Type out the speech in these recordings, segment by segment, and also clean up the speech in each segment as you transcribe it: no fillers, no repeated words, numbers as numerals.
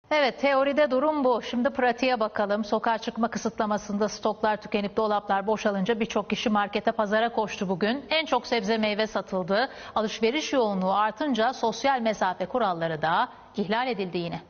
Evet, teoride durum bu. Şimdi pratiğe bakalım. Sokağa çıkma kısıtlamasında stoklar tükenip dolaplar boşalınca birçok kişi markete, pazara koştu bugün. En çok sebze meyve satıldı. Alışveriş yoğunluğu artınca sosyal mesafe kuralları da ihlal edildi yine.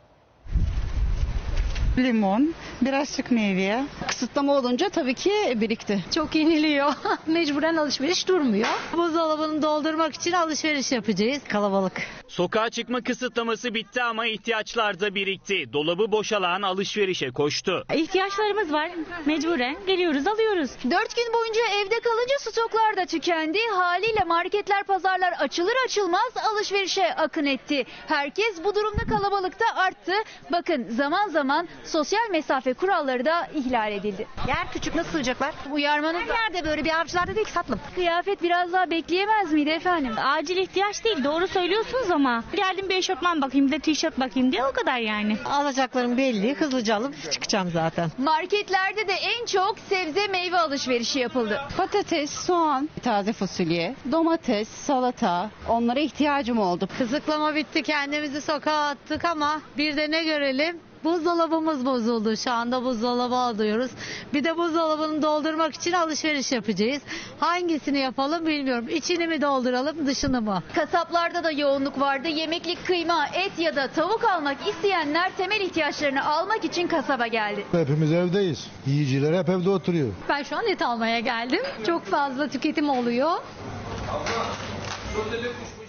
Limon, birazcık meyveye. Kısıtlama olunca tabii ki birikti. Çok yeniliyor. Mecburen alışveriş durmuyor. Buzdolabını doldurmak için alışveriş yapacağız. Kalabalık. Sokağa çıkma kısıtlaması bitti ama ihtiyaçlar da birikti. Dolabı boşalan alışverişe koştu. İhtiyaçlarımız var. Mecburen geliyoruz, alıyoruz. 4 gün boyunca evde kalınca stoklar da tükendi. Haliyle marketler, pazarlar açılır açılmaz alışverişe akın etti. Herkes bu durumda kalabalıkta arttı. Bakın zaman zaman sosyal mesafe kuralları da ihlal edildi. Yer küçük, nasıl sığacaklar? Uyarmanız da Nerede böyle bir avcılarda değil ki tatlım. kıyafet biraz daha bekleyemez miydi efendim? Acil ihtiyaç değil, doğru söylüyorsunuz ama. Geldim bir eşofman bakayım, bir de tişört bakayım diye, o kadar yani. Alacaklarım belli. Hızlıca alıp çıkacağım zaten. Marketlerde de en çok sebze meyve alışverişi yapıldı. Patates, soğan, taze fasulye, domates, salata, onlara ihtiyacım oldu. Kısıtlama bitti. Kendimizi sokağa attık ama bir de ne görelim? Buzdolabımız bozuldu. Şu anda buzdolabı alıyoruz. Bir de buzdolabını doldurmak için alışveriş yapacağız. Hangisini yapalım bilmiyorum. İçini mi dolduralım, dışını mı? Kasaplarda da yoğunluk vardı. Yemeklik kıyma, et ya da tavuk almak isteyenler temel ihtiyaçlarını almak için kasaba geldi. Hepimiz evdeyiz. Yiyiciler hep evde oturuyor. Ben şu an et almaya geldim. Çok fazla tüketim oluyor.